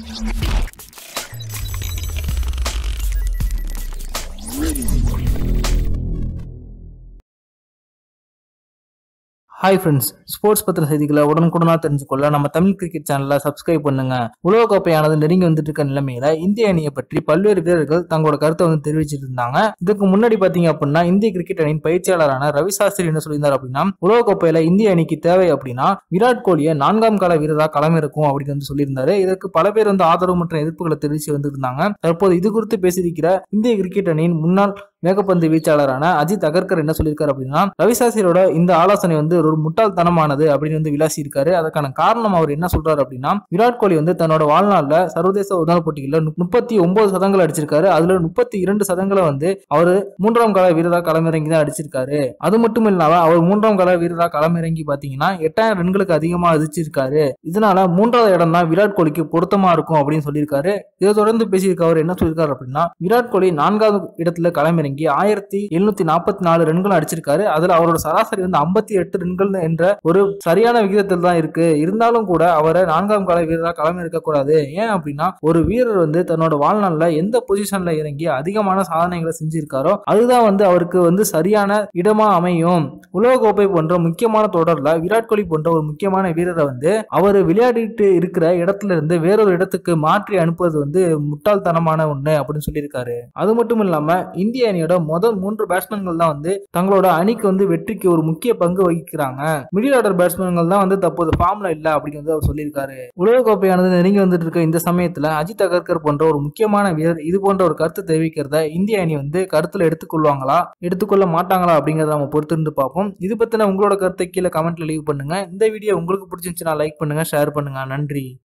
Hi friends, sports பத்திர செய்திகளை உடனுக்குடனா தெரிஞ்சுக்கொள்ள நம்ம தமிழ் கிரிக்கெட் சேனலை சப்ஸ்கிரைப் பண்ணுங்க. உலகக்கோப்பையானது நெருங்கி வந்துட்டு இருக்க நிலைமையில இந்திய அணியை பற்றி பல்வேறு வீரர்கள் தங்களோட கருத்தை தெரிவிச்சிட்டு இருந்தாங்க. இதுக்கு முன்னாடி பாத்தீங்க அப்படின்னா இந்திய கிரிக்கெட் அணியின் பயிற்சியாளரான ரவி சாஸ்திரி என்ன சொல்லியிருந்தார் அப்படின்னா, உலகக்கோப்பையில இந்திய அணிக்கு தேவை அப்படின்னா விராட் கோலியை 4ஆம் கால வீரரா களமிறக்கும் அப்படின்னு சொல்லியிருந்தாரு. இதற்கு பல பேர் ஆதரவு மற்றும் எதிர்ப்புகளை தெரிவித்து வந்துருந்தாங்க. தற்போது இது குறித்து பேசியிருக்கிற இந்திய கிரிக்கெட் அணியின் முன்னாள் வேகப்பந்து வீச்சாளரான அஜித் அகர்கர் என்ன சொல்லியிருக்காரு அப்படின்னா, ரவி சாஸ்திரியோட இந்த ஆலோசனை ஒரு முட்டாள்தனமானது அப்படின்னு விளாசி இருக்காரு. அதற்கான காரணம் அவர் என்ன சொல்றாரு அப்படின்னா, விராட் கோலி தன்னோட வாழ்நாள்ல சர்வதேச ஒருநாள் போட்டிகளில் 39 சதங்கள் அடிச்சிருக்காரு. அதுல 32 சதங்களை அவரு 3ஆம் கால வீரரா களமிறங்கி தான் அடிச்சிருக்காரு. அது மட்டும் இல்லாம அவர் 3ஆம் கால வீரரா களமிறங்கி பாத்தீங்கன்னா 8000 ரன்களுக்கு அதிகமா அடிச்சிருக்காரு. இதனால 3வது இடம் தான் விராட் கோலிக்கு பொருத்தமா இருக்கும் அப்படின்னு சொல்லியிருக்காரு. இதை தொடர்ந்து பேசியிருக்க அவர் என்ன சொல்லியிருக்காரு அப்படின்னா, விராட் கோலி 4வது இடத்துல களமிறங்கி 1744 ரன்கள் அடிச்சிருக்காரு. அதுல அவரோட சராசரி 58 ரன்கள் என்ற ஒரு சரியான விகிதத்தில் தான் இருக்கு. இருந்தாலும் கூட அவரை 4ஆம் கால வீரராக களமிறக்க கூடாது. ஏன் அப்படின்னா ஒரு வீரர் தன்னோட வாழ்நாள்ல எந்த பொசிஷன்ல இறங்கி அதிகமான சாதனைகளை செஞ்சிருக்காரோ அதுதான் அவருக்கு சரியான இடமா அமையும். உலகக்கோப்பை போன்ற முக்கியமான தொடர்ல விராட் கோலி போன்ற ஒரு முக்கியமான வீரரை அவர் விளையாடிட்டு இருக்கிற இடத்துல இருந்து வேறொரு இடத்துக்கு மாற்றி அனுப்புவது முட்டாள்தனமான ஒண்ணு அப்படின்னு சொல்லியிருக்காரு. அது மட்டும் இல்லாம இந்திய அணியோட முதல் 3 பேட்ஸ்மேன்கள் தான் தங்களோட அணிக்கு வெற்றிக்கு ஒரு முக்கிய பங்கு வகிக்கிறாங்க. மிடில் ஆர்டர் பேட்ஸ்மேன்கள் தான் தற்போது ஃபார்ம்ல இல்ல அப்படின்னு அவர் சொல்லியிருக்காரு. உலகக்கோப்பையானது நெருங்கி வந்துட்டு இருக்க இந்த சமயத்துல அஜித் அகர்கர் போன்ற ஒரு முக்கியமான வீரர் இது போன்ற ஒரு கருத்து தெரிவிக்கிறத இந்திய அணி கருத்துல எடுத்துக்கொள்வாங்களா எடுத்துக்கொள்ள மாட்டாங்களா அப்படிங்கறத நம்ம பொறுத்திருந்து பார்ப்போம். இது பத்தின உங்களோட கருத்தை கீழே கமெண்ட்ல லீவ் பண்ணுங்க. இந்த வீடியோ உங்களுக்கு பிடிச்சிருந்துச்சுன்னா லைக் பண்ணுங்க, ஷேர் பண்ணுங்க. நன்றி.